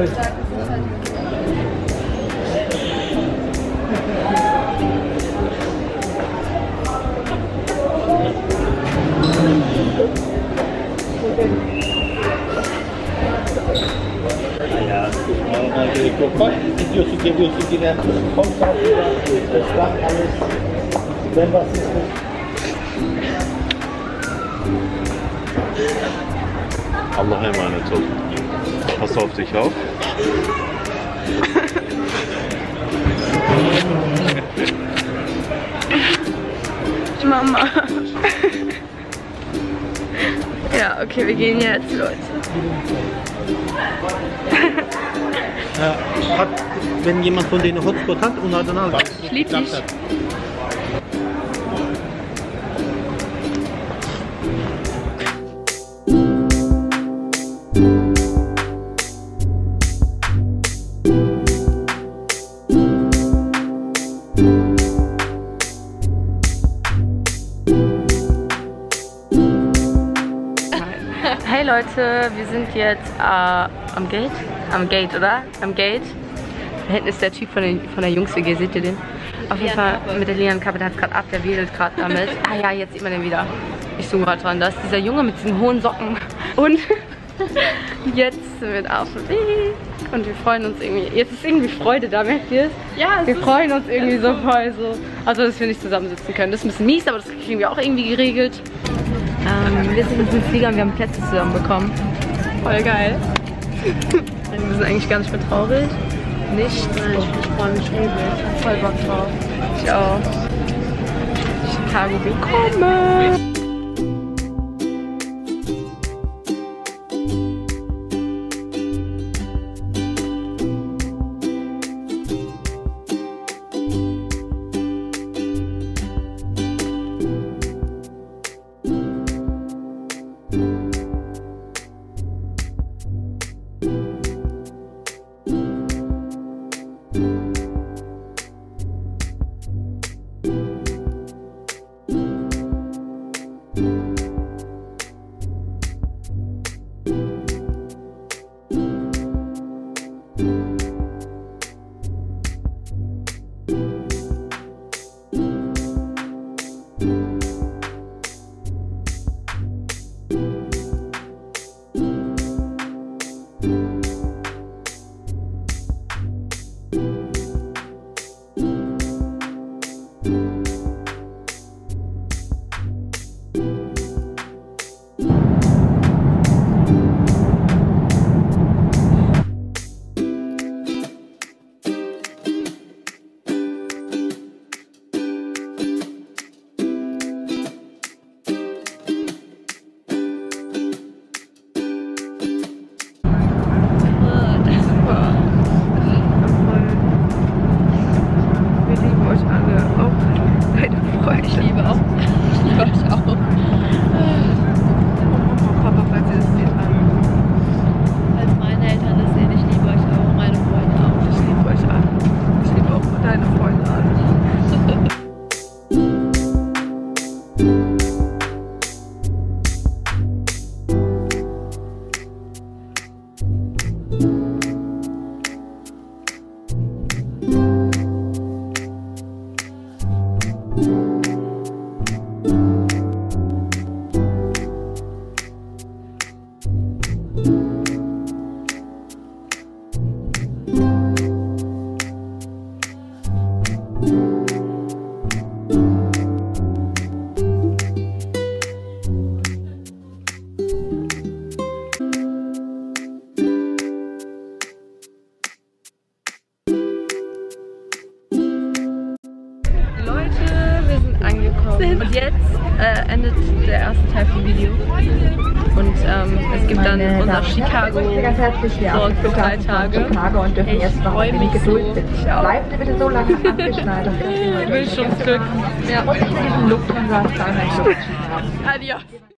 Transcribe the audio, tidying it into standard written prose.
Allah'a emanet ol. Pass auf dich auf. Mama. Ja, okay, wir gehen jetzt, Leute. Wenn jemand von denen Hotspot hat und hat danach. Ich lieb dich. Hey Leute, wir sind jetzt am Gate. Am Gate, oder? Am Gate. Da hinten ist der Typ von der Jungs-WG, seht ihr den? Auf jeden Fall mit der Liankappe, der hat gerade ab, der wedelt gerade damit. Ah ja, jetzt sieht man den wieder. Ich zoome gerade dran. Da ist dieser Junge mit diesen hohen Socken. Und jetzt sind wir auf dem Weg. Und wir freuen uns irgendwie. Jetzt ist irgendwie Freude da, merkt ihr es? Ja, wir freuen uns irgendwie so voll so. Also, dass wir nicht zusammensitzen können. Das ist ein bisschen mies, aber das kriegen wir auch irgendwie geregelt. Wir sind jetzt mit Flieger und wir haben Plätze zusammen bekommen. Voll geil. Wir sind eigentlich gar nicht mehr traurig. Nicht? Nein, ich freue mich übel. Voll Bock drauf. Ich auch. Chicago willkommen. Und jetzt endet der erste Teil vom Video. Und es gibt dann unser Chicago Vlog für 3 Tage. Ich freue mich so. Bleibt ihr bitte so lange angeschnallt. Ich will schon Glück. Ja. Und ich will diesen Lufthansa. Adios.